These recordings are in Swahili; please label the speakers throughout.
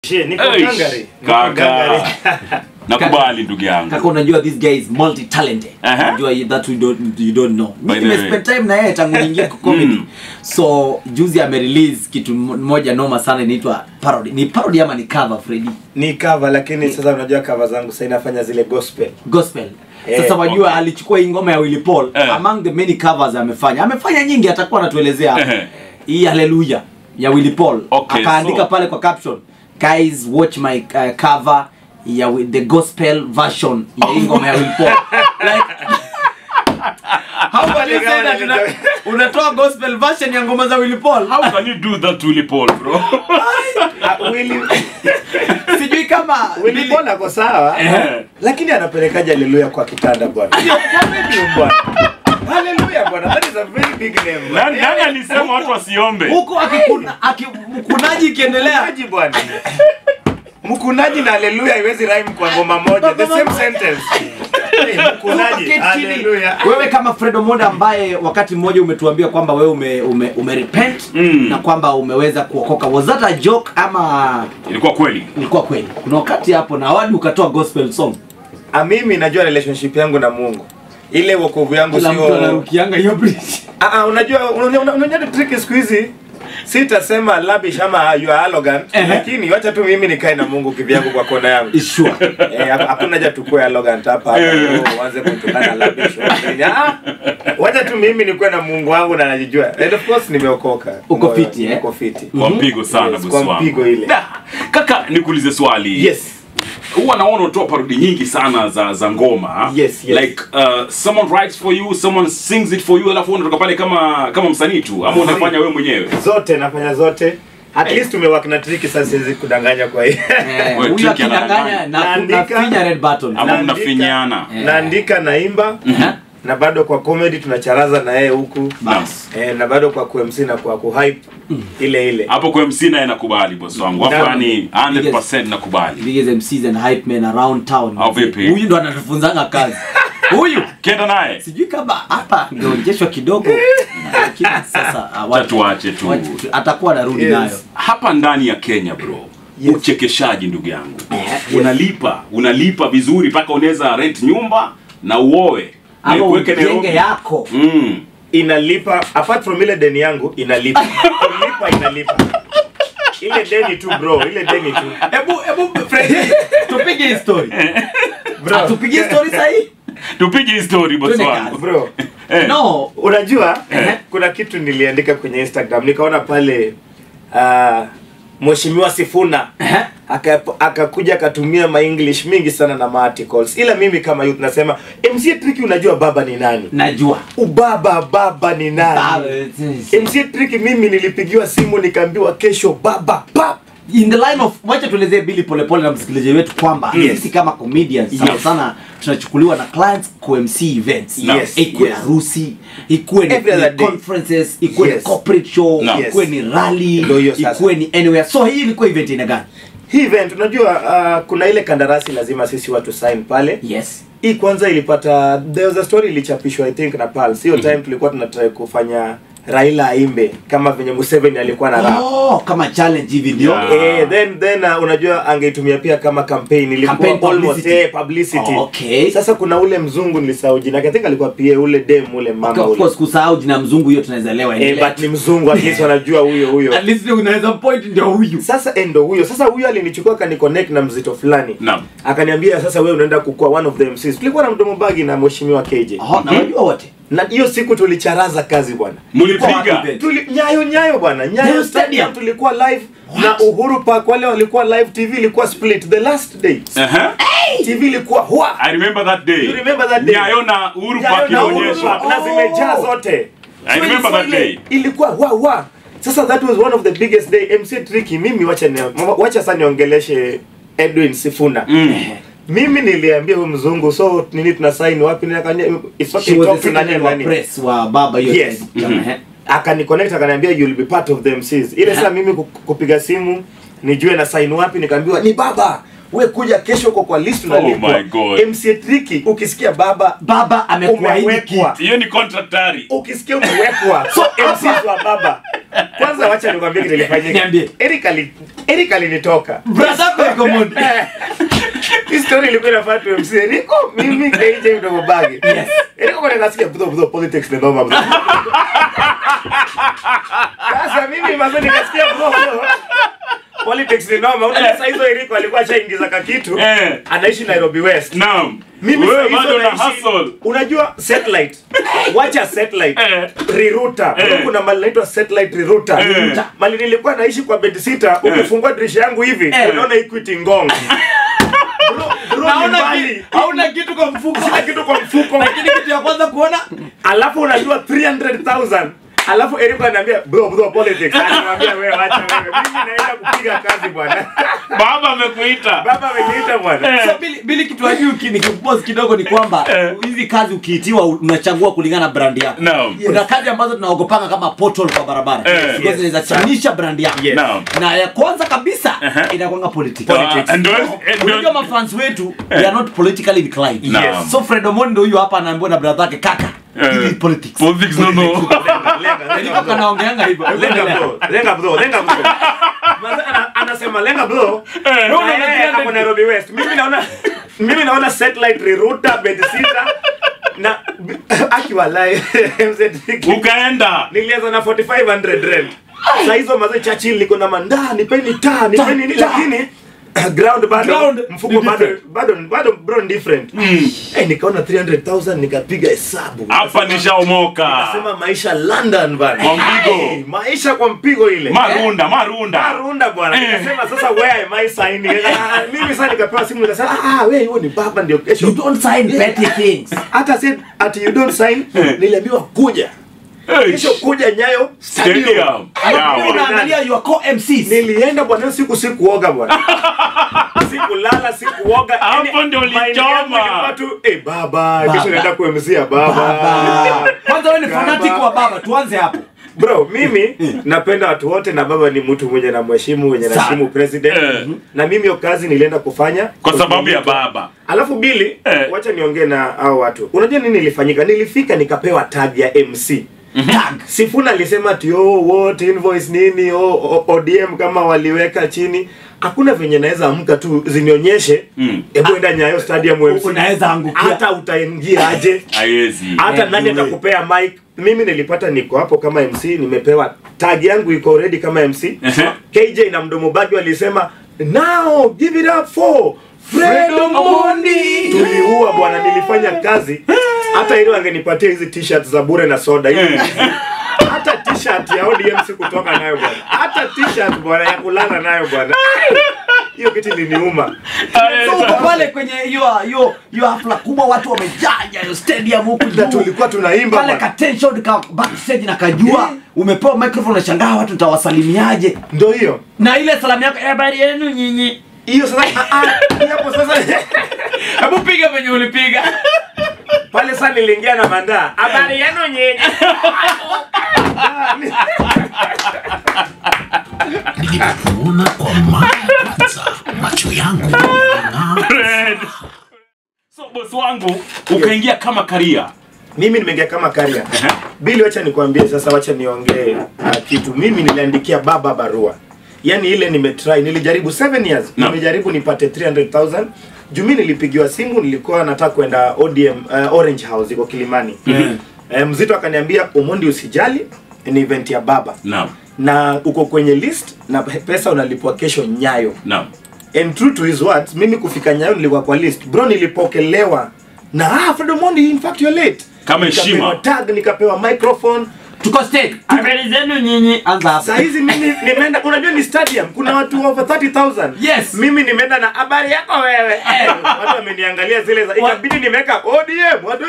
Speaker 1: niko gangari.
Speaker 2: Kaka. Nakubali ndugu yangu.
Speaker 3: Kaka unajua this guy is multi talented. Unajua that you don't know. Mimi spend time na yeye tangu niingie kwa comedy. So juzi ame release kitu moja noma sana inaitwa parody. Ni parody ama ni cover Freddy?
Speaker 1: Ni cover lakini sasa unajua cover zangu sasa inafanya zile gospel.
Speaker 3: Sasa wajua alichukua hii ngoma ya Willy Paul among the many covers amefanya nyingi atakuwa anatuelezea hapa. Hii hallelujah ya Willy Paul akaandika pale kwa caption, guys watch my cover ya the gospel version ya ngoma ya Willy Paul. Like how can you say that unatoa gospel version ya ngoma za Willy Paul?
Speaker 2: How can you do that to Willy Paul, bro?
Speaker 3: Sijui kama
Speaker 1: Willy Paul ako sawa lakini anapelekaje hallelujah kwa kitanda bwana. Hallelujah bwana, that is a very big name.
Speaker 2: Nani alisema watu wasiombe?
Speaker 3: Huko akikunaji kiendelea
Speaker 1: bwana. Mkunaji na hallelujah haiwezi rhyme kwa ngoma moja. The same sentence. Mkunaji hallelujah.
Speaker 3: Wewe kama Fredo Monda ambaye wakati mmoja umetuambia kwamba wewe umerepent na kwamba umeweza kuokoka. Was that a joke ama
Speaker 2: ilikuwa kweli?
Speaker 3: Ilikuwa kweli. Kuna wakati hapo na wadi ukatoa gospel song.
Speaker 1: Mimi najua relationship yangu na Mungu. Ile wokovu yangu sio
Speaker 3: mtu anarukianga hiyo bridge.
Speaker 1: Unajua trick siku hizi sitasema labish ama you are arrogant lakini wacha tu mimi nikae na Mungu kivyangu kwa kona yangu.
Speaker 3: Sure.
Speaker 1: Hakuna haja tukue arrogant hapa uanze kutukana labish. Wacha tu mimi nikuwe na Mungu wangu na najijua. And of course nimeokoka.
Speaker 3: Uko fiti
Speaker 1: Uko fiti.
Speaker 2: Kwa mpigo sana bosi wangu.
Speaker 1: Kwa mpigo ile.
Speaker 2: Kaka nikuulize swali.
Speaker 1: Yes.
Speaker 2: Huwa naona utoa parody nyingi sana za ngoma.
Speaker 1: Yes.
Speaker 2: Like someone writes for you, someone sings it for you, alafu unatoka pale kama msanii tu ama unafanya wewe mwenyewe?
Speaker 1: Zote nafanya zote. At least tumework na trick sasa siwezi kudanganya kwa hiyo.
Speaker 3: Huyu akidanganya na kufinya red button.
Speaker 2: Ama mnafinyana.
Speaker 1: Naandika naimba. Na bado kwa comedy tunacharaza na yeye huku. Na bado kwa MC na kwa hype ile.
Speaker 2: Hapo kwa MC na nakubali boss wangu. Hapo ni 100% nakubali.
Speaker 3: Biggest MCs and hype men around town. Huyu ndo anatufunzanga kazi. Huyu
Speaker 2: kenda naye.
Speaker 3: Sijui kama hapa ngeonyeshwa kidogo. Lakini sasa
Speaker 2: tuache tu.
Speaker 3: Atakuwa anarudi nayo.
Speaker 2: Hapa ndani ya Kenya bro. Uchekeshaji ndugu yangu. Unalipa vizuri paka unaweza rent nyumba na uoe.
Speaker 3: Ama ujenge yako.
Speaker 1: Inalipa apart from ile deni yangu inalipa. Inalipa. Ile deni tu bro, ile deni tu.
Speaker 3: Hebu Freddy, tupige story. Bro, tupige story sahi.
Speaker 2: Tupige story boss wangu.
Speaker 1: Bro.
Speaker 3: No,
Speaker 1: unajua kuna kitu niliandika kwenye Instagram nikaona pale Mheshimiwa Sifuna akakuja akatumia ma English mingi sana na ma articles. Ila mimi kama youth nasema MC Tricky unajua baba ni nani?
Speaker 3: Najua.
Speaker 1: Baba ni nani? MC Tricky mimi nilipigiwa simu nikaambiwa kesho baba pap.
Speaker 3: In the line of wacha tuelezee Billy Polepole na msikilizaji wetu kwamba sisi kama comedians sana tunachukuliwa na clients kwa MC events. Ikuwe harusi, ikuwe ni conferences, ikuwe ni corporate show, ikuwe ni rally, ikuwe ni anywhere. So hii ilikuwa event ina gani?
Speaker 1: Hii event unajua kuna ile kandarasi lazima sisi watu sign pale.
Speaker 3: Yes.
Speaker 1: Hii kwanza ilipata there was a story ilichapishwa I think na Pulse. Hiyo time tulikuwa tunataka kufanya Raila aimbe kama venye Museveni alikuwa na rap.
Speaker 3: Kama challenge hivi ndio.
Speaker 1: Then unajua angeitumia pia kama campaign ilikuwa almost publicity.
Speaker 3: Okay.
Speaker 1: Sasa kuna ule mzungu nilisahau jina. I think alikuwa pia ule dem ule mama ule.
Speaker 3: Of course kusahau jina mzungu hiyo tunaweza elewa
Speaker 1: but ni mzungu at least wanajua huyo.
Speaker 3: At least unaweza point ndio huyu.
Speaker 1: Sasa endo huyo. Sasa huyo alinichukua akaniconnect na mzito fulani. Akaniambia sasa wewe unaenda kukua one of the MCs. Tulikuwa na mdomo bagi na mheshimiwa KJ.
Speaker 3: Na wajua wote.
Speaker 1: Na hiyo siku tulicharaza kazi bwana.
Speaker 2: Mlipiga
Speaker 1: Nyayo bwana. Nyayo Stadium tulikuwa live na Uhuru Park wale walikuwa live. TV ilikuwa split the last day. TV ilikuwa
Speaker 2: I remember that day.
Speaker 1: You remember that day?
Speaker 2: Nyayo na Uhuru Park inaonyeshwa.
Speaker 1: Na zimejaa zote.
Speaker 2: I remember that day.
Speaker 1: Ilikuwa Sasa that was one of the biggest day. MC Tricky mimi wacha sana niongeleshe Edwin Sifuna. Mimi niliambia huyo mzungu so nini tuna sign wapi nikanya it's okay talk to nani
Speaker 3: press wa baba hiyo.
Speaker 1: Yes. Akaniconnect akaniambia you'll be part of the MCs. Ile sasa mimi kupiga simu nijue na sign wapi nikaambiwa ni baba wewe kuja kesho kwa list unalipwa. MC Tricky ukisikia baba amekuahidi
Speaker 2: hiyo ni contractari.
Speaker 1: Ukisikia umewekwa so MCs wa baba. Kwanza Sasa wacha nikwambie kitu kilifanyika.
Speaker 3: Niambie.
Speaker 1: Eric alinitoka.
Speaker 3: Brother kwa Mondi.
Speaker 1: Hii story ilikuwa inafaa tu MC Eric, mimi KJ mdogo bagi.
Speaker 3: Yes.
Speaker 1: Eric kwa nasikia budo politics ndio mama. Sasa mimi mazeni nikasikia budo. Politics ni noma. Unajua sasa hizo Eric alikuwa ashaingiza kakitu. Anaishi Nairobi West.
Speaker 2: Naam.
Speaker 1: Mimi
Speaker 2: wewe bado na hustle.
Speaker 1: Unajua satellite. Wacha satellite. Rerouter. Kuna mali inaitwa satellite rerouter. Mali nilikuwa naishi kwa bed sitter, ukifungua dirisha yangu hivi, unaona Equity Ngong.
Speaker 3: Hauna kitu kwa mfuko.
Speaker 1: Sina kitu kwa mfuko.
Speaker 3: Lakini kitu ya kwanza kuona,
Speaker 1: alafu unajua 300,000. Alafu Eric ananiambia bro politics. Ananiambia wewe acha wewe. Mimi naenda kupiga kazi bwana.
Speaker 2: Baba amekuita.
Speaker 1: Baba ameniita bwana.
Speaker 3: So Billy kitu ajui nikipause kidogo ni kwamba hizi kazi ukiitiwa unachagua kulingana na brand yako.
Speaker 2: No.
Speaker 3: Kuna kazi ambazo tunaogopanga kama portal kwa barabara. Because zinaweza chanisha brand yako.
Speaker 2: No.
Speaker 3: Na ya kwanza kabisa inakuanga politics. Unajua mafans wetu they are not politically inclined.
Speaker 2: Yes.
Speaker 3: So Fred Omondi huyu hapa anaambiwa na brother yake kaka. Hivi politics.
Speaker 2: Politics no.
Speaker 3: Nilikuwa kanaongeanga hivyo.
Speaker 1: Lenga bro. Anasema lenga bro. No, hapo Nairobi West. Mimi naona satellite rerouter bed sitter na akiwalai MZ.
Speaker 2: Ukaenda.
Speaker 1: Nilianza na 4500 rent. Sasa hizo mazee Churchill liko na manda, nipeni nini lakini ground mfuko bado bro different. Nikaona 300,000 nikapiga hesabu.
Speaker 2: Hapa nishaomoka.
Speaker 1: Nasema maisha London bana.
Speaker 2: Kwa mpigo.
Speaker 1: Maisha kwa mpigo ile. Marunda bwana. Nikasema sasa where am I signing? Mimi sasa nikapewa simu nikasema wewe hiyo ni baba ndio kesho.
Speaker 3: You don't sign petty things.
Speaker 1: Hata said you don't sign, niliambiwa kuja. Kesho kuja Nyayo Stadium.
Speaker 3: Unaangalia your co-MCs.
Speaker 1: Nilienda bwana sikuoga bwana. Sikulala, sikuoga.
Speaker 2: Hapo ndio ulichoma.
Speaker 1: Watu baba, kesho naenda kuMCia baba.
Speaker 3: Kwanza wewe ni fanatic wa baba, tuanze hapo.
Speaker 1: Bro, mimi napenda watu wote na baba ni mtu mwenye na mheshimu, mwenye na heshimu president. Na mimi hiyo kazi nilienda kufanya
Speaker 2: kwa sababu ya baba.
Speaker 1: Alafu Billy, wacha niongee na hao watu. Unajua nini ilifanyika? Nilifika nikapewa tag ya MC. Tag. Sifuna alisema ati what invoice nini ODM kama waliweka chini. Hakuna venye naweza amka tu zinionyeshe hebu enda Nyayo Stadium MC.
Speaker 3: Unaweza angukia.
Speaker 1: Hata utaingia aje?
Speaker 2: Haiwezi.
Speaker 1: Hata nani atakupea mic? Mimi nilipata niko hapo kama MC, nimepewa tag yangu iko ready kama MC. KJ na mdomo bagi walisema now give it up for Fred Omondi. Tuliua bwana, nilifanya kazi. Hata ile wangenipatia hizi t-shirts za bure na soda hivi. Hata t-shirt ya ODM kutoka nayo bwana. Hata t-shirt bwana ya kulala nayo bwana. Hiyo kitu iliniuma.
Speaker 3: So pale kwenye hiyo hafla kubwa watu wamejaa hiyo stadium huko
Speaker 1: na tulikuwa tunaimba
Speaker 3: pale ka tension ka backstage na kajua umepewa microphone na shangaa watu utawasalimiaje.
Speaker 1: Ndio hiyo.
Speaker 3: Na ile salamu yako habari yenu nyinyi.
Speaker 1: Hiyo sasa hapo sasa
Speaker 3: hebu piga venye ulipiga.
Speaker 1: Pale sasa niliingia na manda. Habari yenu nyinyi.
Speaker 4: Nilipokuona kwa mara ya kwanza macho yangu
Speaker 2: Fred. So boss wangu ukaingia kama career.
Speaker 1: Mimi nimeingia kama career. Billy, wacha nikwambie sasa, wacha niongee kitu. Mimi niliandikia baba barua. Yaani ile nilijaribu 7 years. Nimejaribu nipate 300,000. Jumi nilipigiwa simu, nilikuwa nataka kwenda ODM Orange House iko Kilimani. Mzito akaniambia Omondi usijali, ni event ya baba. Na uko kwenye list na pesa unalipwa kesho Nyayo. And true to his words, mimi kufika Nyayo nilikuwa kwa list. Bro, nilipokelewa na Fred Omondi, in fact you're late.
Speaker 2: Kama heshima.
Speaker 1: Tag, nikapewa microphone.
Speaker 3: Tuko stage. Habari zenu nyinyi. Anza hapo.
Speaker 1: Sasa hizi mimi nimeenda, unajua ni stadium, kuna watu over 30,000.
Speaker 3: Yes.
Speaker 1: Mimi nimeenda na habari yako wewe. Watu wameniangalia zile za ikabidi nimeweka ODM. Watu.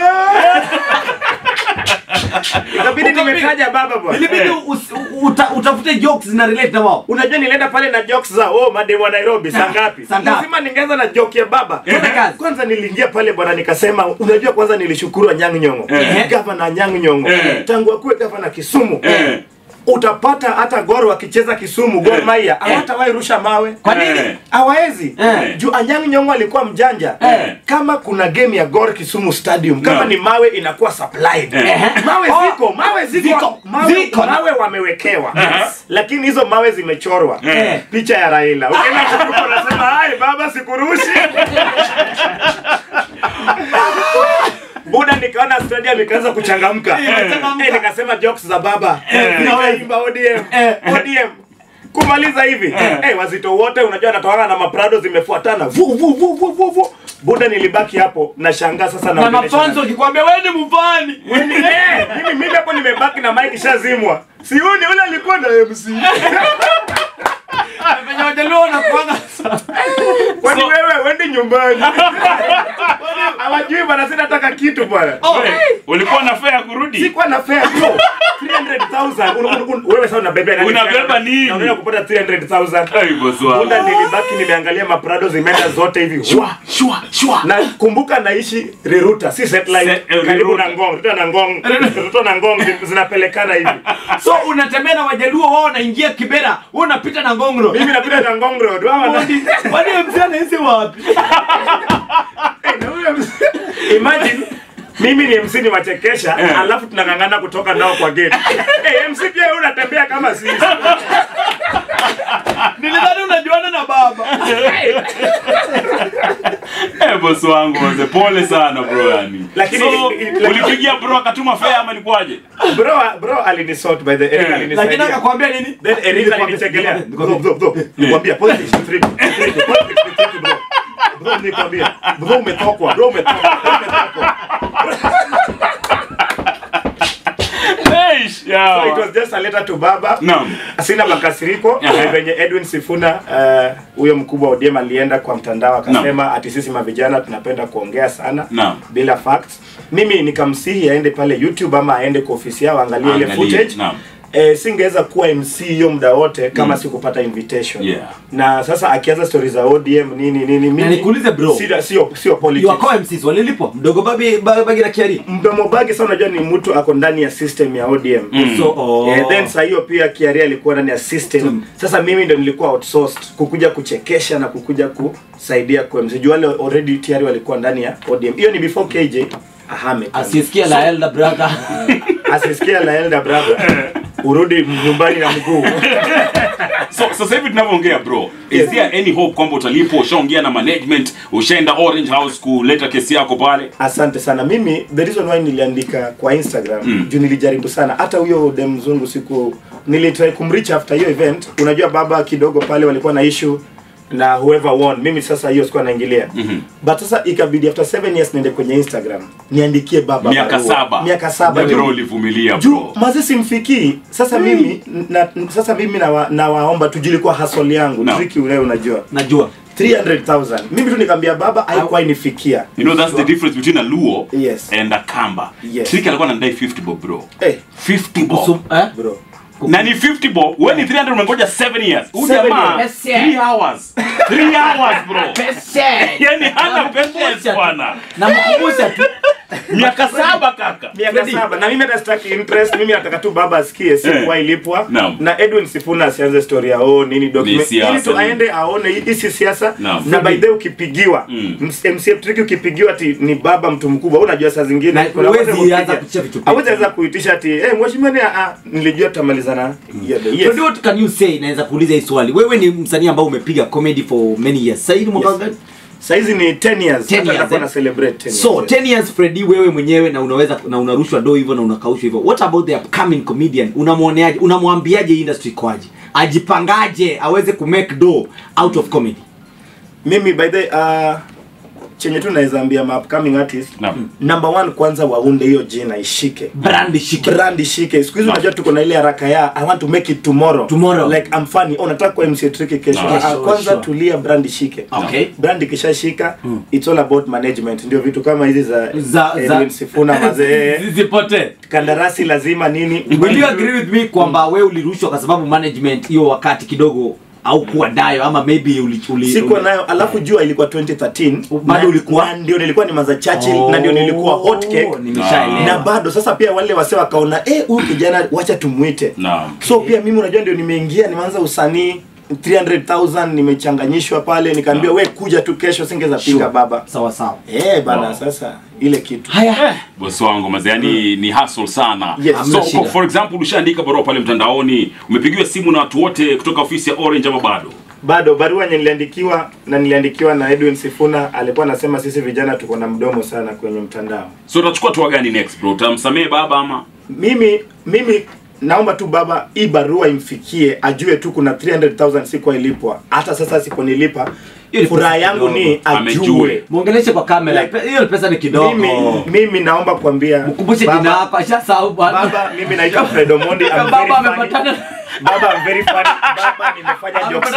Speaker 1: Ikabidi nimekaja baba bwana.
Speaker 3: Ilibidi utafute jokes zina relate na wao.
Speaker 1: Unajua nilienda pale na jokes za madem wa Nairobi saa ngapi? Lazima ningeanza na joke ya baba. Kwanza niliingia pale bwana nikasema, unajua kwanza nilishukuru Anyang' Nyong'o. Gavana Anyang' Nyong'o. Tangu akuwe gavana Kisumu. utapata hata Gor wakicheza Kisumu, Gor Mahia hawatawahi rusha mawe.
Speaker 3: Kwa nini?
Speaker 1: Hawawezi. Juu Anyang' Nyong'o alikuwa mjanja. Kama kuna game ya Gor Kisumu Stadium, kama ni mawe inakuwa supplied. Mawe ziko. Mawe wamewekewa. Lakini hizo mawe zimechorwa. Picha ya Raila. Ukienda kuruka unasema, "Hai baba sikurushi." Buda nikaona stadium ikaanza kuchangamka. Nikasema jokes za baba. Nikaimba ODM. Kumaliza hivi. Wazito wote unajua natoana na maprado zimefuatana. Vu. Buda nilibaki hapo na shangaa sasa na
Speaker 3: mafanzo kikwambia wewe ni mvani.
Speaker 1: Mimi hapo nimebaki na mic shazimwa. Sioni yule alikuwa na MC.
Speaker 3: Venye wajaluo na kuanga.
Speaker 1: Kwani wewe wende nyumbani. Hawajui bana sina nataka kitu bwana.
Speaker 2: Ulikuwa na fare kurudi?
Speaker 1: Sikuwa na fare bro. 300,000. Wewe sasa unabeba nani?
Speaker 2: Unabeba nini?
Speaker 1: Na unataka kupata 300,000.
Speaker 2: Ai boss wangu.
Speaker 1: Bunda nilibaki nimeangalia maprado zimeenda zote hivi.
Speaker 2: Shwa.
Speaker 1: Na kumbuka naishi Riruta, si satellite. Karibu na Ngong, Ruto na Ngong zinapelekana hivi.
Speaker 3: So unatembea na wajaluo wao wanaingia Kibera, wewe unapita na Ngong Road.
Speaker 1: Mimi napita na Ngong Road.
Speaker 3: Wani mzee hizi wapi?
Speaker 1: Imagine mimi ni MC ni wachekesha, alafu tunangangana kutoka nao kwa gate. MC pia unatembea kama sisi.
Speaker 3: Nilidhani unajuana na baba.
Speaker 2: Boss wangu mzee, pole sana bro yani.
Speaker 1: Lakini
Speaker 2: ulipigia bro akatuma fare ama ilikuwaje?
Speaker 1: Bro alinisort by the Eric alinisaidia.
Speaker 3: Lakini akakwambia nini?
Speaker 1: Then Eric alinichekelea. Bro. Nikwambia politics ni trick. Bro nikwambia. Bro umetokwa. So it was just a letter to baba.
Speaker 2: Naam.
Speaker 1: Sina makasiriko. Venye Edwin Sifuna huyo mkubwa wa ODM alienda kwa mtandao akasema ati sisi mavijana tunapenda kuongea sana bila facts. Mimi nikamsihi aende pale YouTube ama aende kwa ofisi yao angalie ile footage. Singeweza kuwa MC hiyo muda wote kama sikupata invitation. Na sasa akianza stories za ODM nini mimi.
Speaker 3: Na nikuulize bro.
Speaker 1: Sio politics.
Speaker 3: You are MCs walilipwa. Mdogo bagi na Kiari.
Speaker 1: Mdomo bagi sasa unajua ni mtu ako ndani ya system ya ODM.
Speaker 3: So
Speaker 1: then sasa hiyo pia Kiari alikuwa ndani ya system. Sasa mimi ndo nilikuwa outsourced kukuja kuchekesha na kukuja kusaidia kwa MC. Wale already Kiari walikuwa ndani ya ODM. Hiyo ni before KJ Ahmed.
Speaker 3: Asisikia la elder brother.
Speaker 1: Asisikia la elder brother. Urudi nyumbani na mguu.
Speaker 2: So sasa hivi tunavyoongea bro, is there any hope kwamba utalipwa? Ushaongea na management, ushaenda Orange House kuleta kesi yako pale?
Speaker 1: Asante sana. Mimi the reason why niliandika kwa Instagram juu nilijaribu sana hata huyo dem mzungu nilitry kumreach after hiyo event. Unajua baba kidogo pale walikuwa na issue na whoever won. Mimi sasa hiyo sikuwa naingilia. But sasa ikabidi after 7 years niende kwenye Instagram niandikie baba
Speaker 2: miaka 7 bro ulivumilia bro.
Speaker 1: Mazi simfikii. Sasa mimi nawaomba tujilikuwa hustle yangu. Tricky ule unajua.
Speaker 3: Najua
Speaker 1: 300,000. Mimi tu nikamwambia baba haikuwa inifikia.
Speaker 2: You know that's the difference between a Luo and a Kamba.
Speaker 1: Tricky
Speaker 2: alikuwa anadai 50 bob bro. 50 bob.
Speaker 1: Bro.
Speaker 2: Na ni 50 bob, when ni 300 umengoja 7 years. Ujamaa 3 hours. 3 hours bro. Yani hana patience bwana.
Speaker 3: Na mkumbusha tu
Speaker 2: miaka 7 kaka.
Speaker 1: Miaka 7. Na mimi hata sitaki interest, mimi nataka tu baba asikie siku ilipwa. Na Edwin Sifuna asianze story yao nini document. Ili tu aende aone hii siasa. Na by the way ukipigiwa, MC Tricky ukipigiwa ati ni baba mtu mkubwa, unajua saa zingine
Speaker 3: kuna wezi anza kuchia vitu.
Speaker 1: Hawezi kuitisha ati mheshimiwa nilijua tutamalizana.
Speaker 3: So what can you say? Naweza kuuliza hii swali. Wewe ni msanii ambao umepiga comedy for many years. Sasa hivi mwaka gani?
Speaker 1: Saizi ni 10 years. Hata na celebrate 10 years.
Speaker 3: So 10 years Freddy, wewe mwenyewe na unaweza na unarushwa do hivyo na unakaushwa hivyo. What about the upcoming comedian? Unamuoneaje? Unamwambiaje industry kwaje? Ajipangaje aweze ku make dough out of comedy?
Speaker 1: Mimi by the chenye tu naweza ambia upcoming artist. Number 1 kwanza waunde hiyo jina ishike.
Speaker 3: Brand ishike.
Speaker 1: Siku hizi unajua tuko na ile haraka ya I want to make it tomorrow. Like I'm funny. Nataka kwa MC Tricky kesho. Kwanza tulia brand ishike.
Speaker 3: Okay.
Speaker 1: Brand ikishashika it's all about management. Ndio vitu kama hizi za Edwin Sifuna mazee.
Speaker 3: Zizipote.
Speaker 1: Kandarasi lazima nini.
Speaker 3: Will you agree with me kwamba wewe ulirushwa kwa sababu management hiyo wakati kidogo au kuwa nayo ama maybe
Speaker 1: sikuwa nayo, alafu jua ilikuwa 2013
Speaker 3: bado ulikuwa
Speaker 1: ndio nilikuwa ni Maza Churchill na ndio nilikuwa hot cake na bado sasa pia wale wase wakaona huyu kijana wacha tumuite. So pia mimi unajua ndio nimeingia nimeanza usanii 300,000 nimechanganyishwa pale, nikaambia we kuja tu kesho, singeza pinga baba.
Speaker 3: Sawa sawa.
Speaker 1: Bana sasa ile kitu.
Speaker 2: Haya. Bosi wangu Maza, yani ni hustle sana.
Speaker 1: Yes.
Speaker 2: So for example ushaandika barua pale mtandaoni, umepigiwa simu na watu wote kutoka ofisi ya Orange ama bado?
Speaker 1: Bado barua niliandikiwa na Edwin Sifuna, alikuwa anasema sisi vijana tuko na mdomo sana kwenye mtandao.
Speaker 2: So utachukua hatua gani next bro? Utamsamehe baba ama?
Speaker 1: Mimi naomba tu baba hii barua imfikie, ajue tu kuna 300,000 sikuwa ilipwa. Hata sasa siponilipa, furaha yangu ni ajue.
Speaker 3: Muongeleshe kwa kamera. Hiyo pesa ni kidogo.
Speaker 1: Mimi naomba kuambia
Speaker 3: mkumbushe jina lako, ashasahau bwana.
Speaker 1: Baba, mimi naitwa Fred Omondi.
Speaker 3: Baba amepatana.
Speaker 1: Baba I'm very funny. Baba nimefanya jokes.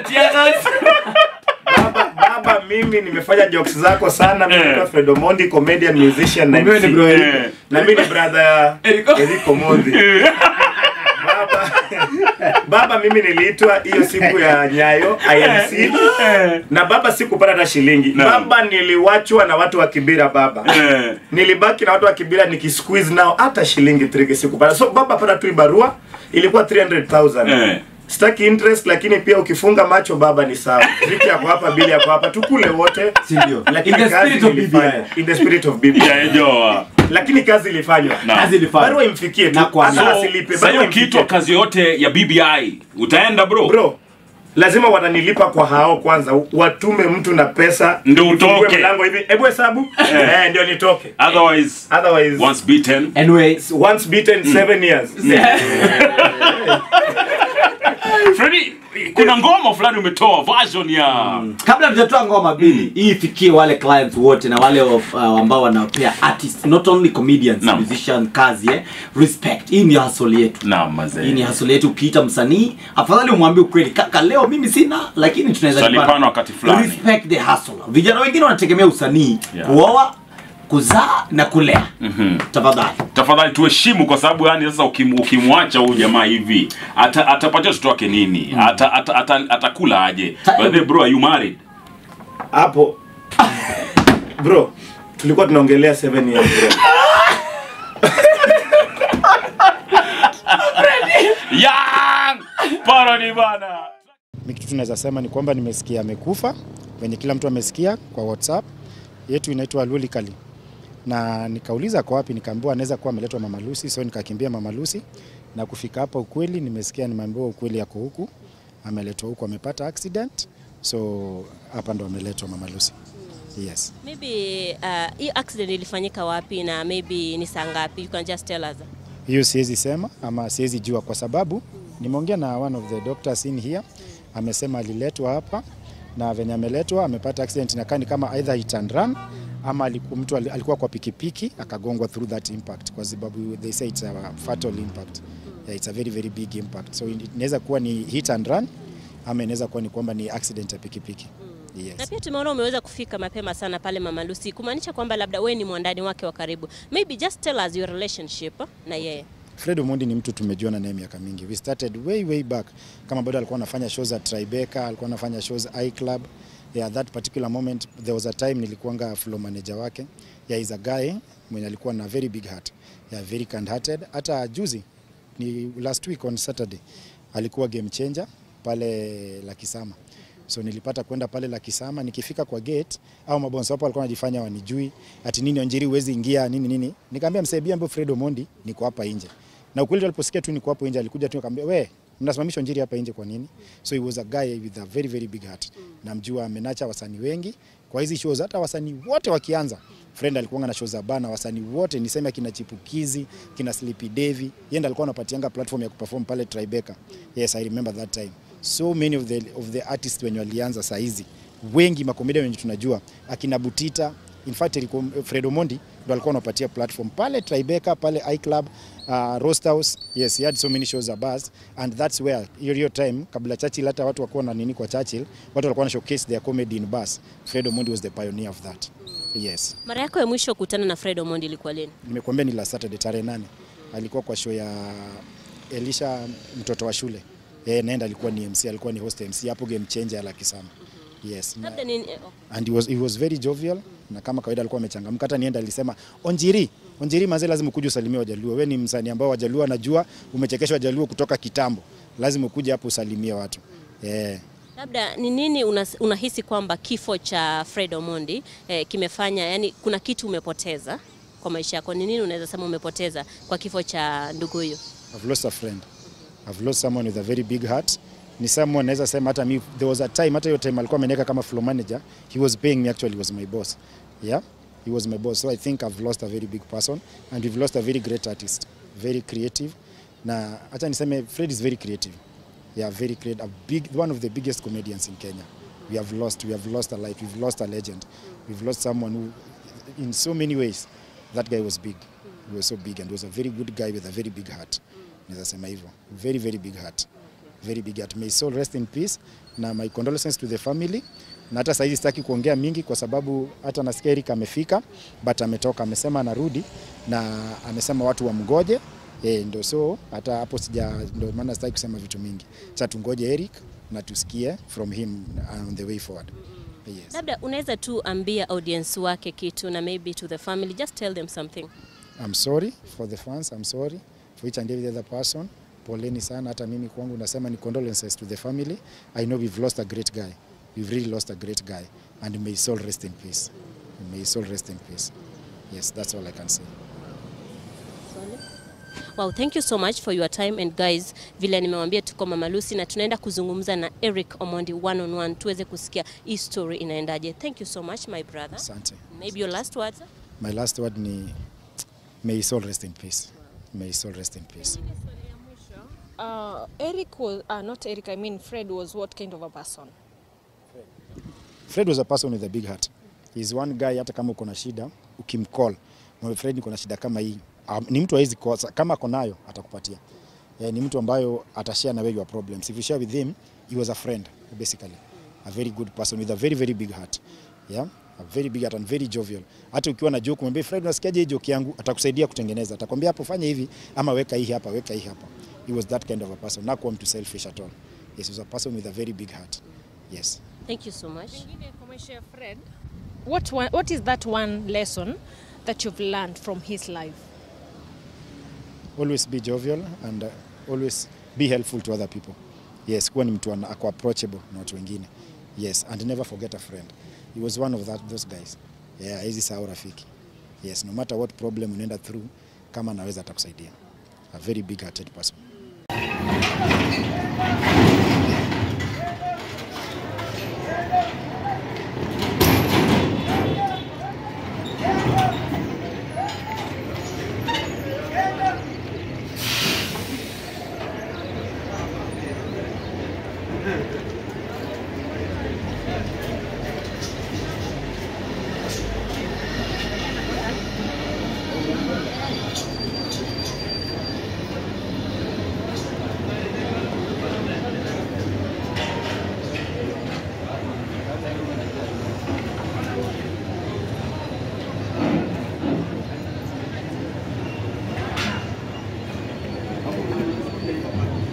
Speaker 1: Baba mimi nimefanya jokes zako sana. Mimi naitwa Fred Omondi, comedian, musician na MC. Na mimi ni brother Eric Omondi. Baba mimi niliitwa hiyo siku ya Nyayo IMC na baba sikupata hata shilingi. Baba niliwachwa na watu wa Kibira baba. Nilibaki na watu wa Kibira nikisqueeze nao hata shilingi 3 sikupata. So baba pata tu barua ilikuwa 300,000. Sitaki interest, lakini pia ukifunga macho baba ni sawa. Triki yako hapa, bili yako hapa, tukule wote.
Speaker 3: Si ndio?
Speaker 1: In the spirit of BBI. Lakini kazi ilifanywa. Barua imfikie tu. Hata asilipe.
Speaker 2: Barua kitu kazi yote ya BBI. Utaenda bro?
Speaker 1: Bro, lazima watanilipa kwa hao kwanza. Watume mtu na pesa
Speaker 2: ndio utoke.
Speaker 1: Mlango hivi. Hebu hesabu. Ndio nitoke.
Speaker 2: Otherwise once beaten.
Speaker 3: Anyways,
Speaker 1: once beaten 7 years.
Speaker 2: Freddy, kuna ngoma fulani umetoa version ya
Speaker 3: kabla tujatoa ngoma Billy, hii ifikie wale clients wote na wale ambao wanapea artists, not only comedians, musicians, kazi respect. Hii ni hustle yetu. Hii ni hustle yetu. Ukiita msanii afadhali umwambie ukweli, kaka leo mimi sina, lakini tunaweza
Speaker 2: kulipana wakati fulani.
Speaker 3: Respect the hustle. Vijana wengine wanategemea usanii kuoa, kuzaa na kulea. Tafadhali
Speaker 2: tuheshimu, kwa sababu yani sasa ukimwacha huyu jamaa hivi atapatia mtoto wake nini? Atakula aje? But bro, are you married?
Speaker 1: Hapo bro, tulikuwa tunaongelea 7 years bro.
Speaker 2: Parani bana.
Speaker 5: Mimi kitu tunaweza sema ni kwamba nimesikia amekufa, wenye kila mtu amesikia kwa WhatsApp yetu inaitwa Lulikali. Na nikauliza kwa wapi, nikaambiwa anaweza kuwa ameletwa Mama Lucy, so nikakimbia Mama Lucy na kufika hapa ukweli nimesikia, nimeambiwa ukweli yako huku, ameletwa huku, amepata accident, so hapa ndo ameletwa Mama Lucy. Yes.
Speaker 6: Maybe hii accident ilifanyika wapi na maybe ni saa ngapi? You can just tell us.
Speaker 5: Hiyo siwezi sema ama siwezi jua kwa sababu nimeongea na one of the doctors in here, amesema aliletwa hapa na venye ameletwa amepata accident na kama either hit and run ama mtu alikuwa kwa pikipiki akagongwa through that impact, kwa sababu they say it's a fatal impact. Yeah, it's a very very big impact. So inaweza kuwa ni hit and run ama inaweza kuwa ni kwamba ni accident ya pikipiki. Yes.
Speaker 6: Na pia tumeona umeweza kufika mapema sana pale Mama Lucy, kumaanisha kwamba labda wewe ni mwandani wake wa karibu. Maybe just tell us your relationship na yeye.
Speaker 5: Fred Omondi ni mtu tumejuana naye miaka mingi. We started way back. Kama bado alikuwa anafanya shows at Tribeca, alikuwa anafanya shows iClub. Yeah, that particular moment there was a time nilikuanga floor manager wake. Yeah, is a guy mwenye alikuwa na very big heart. Yeah, very kind hearted. Hata juzi ni last week on Saturday alikuwa game changer pale Lakisama. So nilipata kwenda pale Lakisama, nikifika kwa gate au mabonso hapo walikuwa wanajifanya wanijui ati nini Onjiri uwezi ingia nini. Nikamwambia msaidia ambaye Fred Omondi niko hapa nje. Na ukweli aliposikia tu niko hapo nje alikuja tu akamwambia we mnasimamisha Onjiri hapa nje kwa nini? So he was a guy with a very very big heart. Namjua amenacha wasanii wengi kwa hizi shows, hata wasanii wote wakianza Fred alikuwa na shows za bana, wasanii wote niseme kina Chipukizi, kina Sleepy Davy, yeye alikuwa anapatianga platform ya kuperform pale Tribeca. Yes, I remember that time. So many of the artists when walianza saa hizi wengi makomedian wenye tunajua akina Butita, in fact Fred Omondi ndo alikuwa anapatia platform pale Tribeca, pale iClub, Roast House. Yes, he had so many shows abuzz, and that's where your time kabla Churchill hata watu wakuwa na nini kwa Churchill, watu walikuwa na showcase their comedy in bus. Fred Omondi was the pioneer of that. Yes.
Speaker 6: Mara yako ya mwisho kukutana na Fred Omondi ilikuwa lini?
Speaker 5: Nimekuambia ni last Saturday tarehe 8. Alikuwa kwa show ya Elisha mtoto wa shule. Nenda alikuwa ni MC, alikuwa ni host MC, hapo game changer laki sana. Yes.
Speaker 6: Labda nini?
Speaker 5: And he was very jovial na kama kawaida alikuwa amechangamka. Hata nienda alisema Onjiri mazee lazima ukuje usalimie Wajaluo. Wewe ni msanii ambao Wajaluo anajua, umechekeshwa Wajaluo kutoka kitambo. Lazima ukuje hapo usalimie watu.
Speaker 6: Labda ni nini unahisi kwamba kifo cha Fred Omondi kimefanya, yani kuna kitu umepoteza kwa maisha yako? Ni nini unaweza sema umepoteza kwa kifo cha ndugu huyo?
Speaker 5: I've lost a friend. I've lost someone with a very big heart. Ni someone naweza sema hata mimi, there was a time, hata hiyo time alikuwa ameniweka kama floor manager, he was paying me, actually he was my boss. Yeah, he was my boss. So I think I've lost a very big person and we've lost a very great artist, very creative. Na hata niseme Fred is very creative. Yeah, very creative, one of the biggest comedians in Kenya. We have lost a life, we've lost a legend. We've lost someone who, in so many ways, that guy was big. He was so big and was a very good guy with a very big heart. Naweza sema hivyo. Very, very big heart. Very big heart. May his soul rest in peace. Na my condolences to the family. Na hata saizi sitaki kuongea mingi kwa sababu hata nasikia Eric amefika, but ametoka, amesema anarudi na amesema watu wamgoje. Ndo so hata hapo ndo maana sitaki kusema vitu mingi. Sasa tungoje Eric na tusikie from him on the way forward. Yes.
Speaker 6: Labda unaweza tu ambia audience wake kitu na maybe to the family, just tell them something.
Speaker 5: I'm sorry for the fans, I'm sorry for each and every other person. Poleni sana, hata mimi kwangu nasema ni condolences to the family. I know we've lost a great guy. We've really lost a great guy and may his soul rest in peace. May his soul rest in peace. Yes, that's all I can say.
Speaker 6: Wow, thank you so much for your time, and guys, vile nimewambia tuko Mama Lucy na tunaenda kuzungumza na Eric Omondi one on one tuweze kusikia hii story inaendaje. Thank you so much my brother.
Speaker 5: Asante.
Speaker 6: Maybe your last words?
Speaker 5: My last word ni may his soul rest in peace. May his soul rest in peace.
Speaker 7: Eric was not Eric, I mean Fred was what kind of a person?
Speaker 5: Fred was a person with a big heart. He's one guy, hata kama uko na shida ukimcall, "Mwe Fred niko na shida kama hii." Ni mtu haizi kosa, kama ako nayo atakupatia. Ni mtu ambayo atashare na wewe your problems. If you share with him, he was a friend basically. A very good person with a very, very big heart. Yeah? A very big heart and very jovial. Hata ukiwa na joke mwambie Fred, unasikiaje hii joke yangu? Atakusaidia kutengeneza. Atakwambia hapo fanya hivi ama weka hii hapa, weka hii hapa. He was that kind of a person. Not come to selfish at all. Yes, he was a person with a very big heart. Yes.
Speaker 6: Thank you so much.
Speaker 7: Fred, what is that one lesson that you've learned from his life?
Speaker 5: Always be jovial and always be helpful to other people. Yes, kuwa ni mtu ako approachable na watu wengine. Yes, and never forget a friend. He was one of those guys. Yeah, hizi sahau rafiki. Yes, no matter what problem unaenda through, kama anaweza atakusaidia. A very big hearted person.